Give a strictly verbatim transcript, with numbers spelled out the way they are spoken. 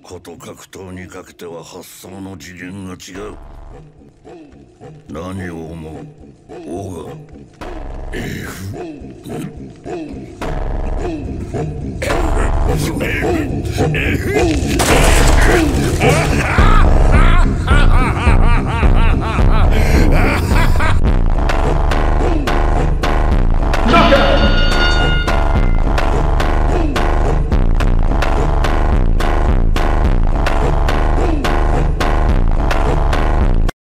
こと格闘にかけては発想の次元が違う。何を思うオガ。 F F